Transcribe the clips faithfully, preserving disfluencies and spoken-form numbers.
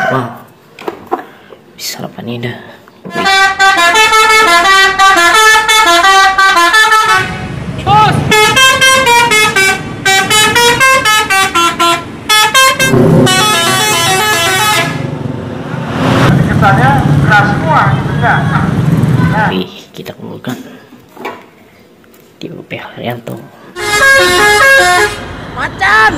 Wow, bisa apa nih dah? Kesannya keras semua gitu kan? Nah. Wih, kita kumpulkan di U P Haryanto. Macan.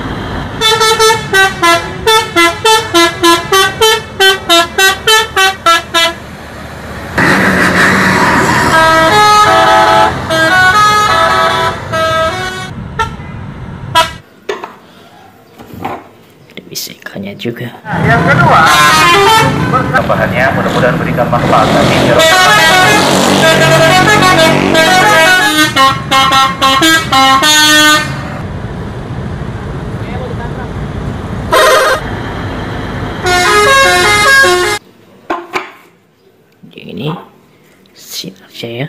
Ada bisikannya juga. Nah, yang kedua, Bahannya mudah-mudahan berikan manfaat bagi Jadi ini sinar saya.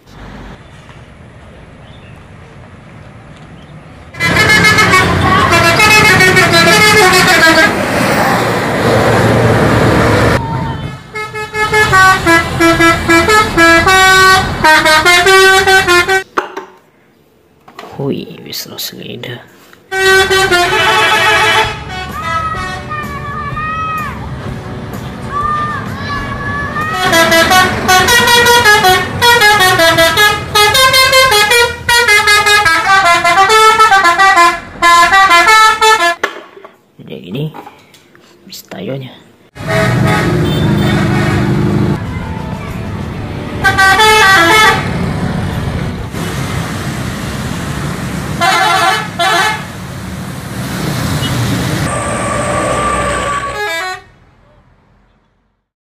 Wih, bisa selida. Jadi gini, bisa tayonya.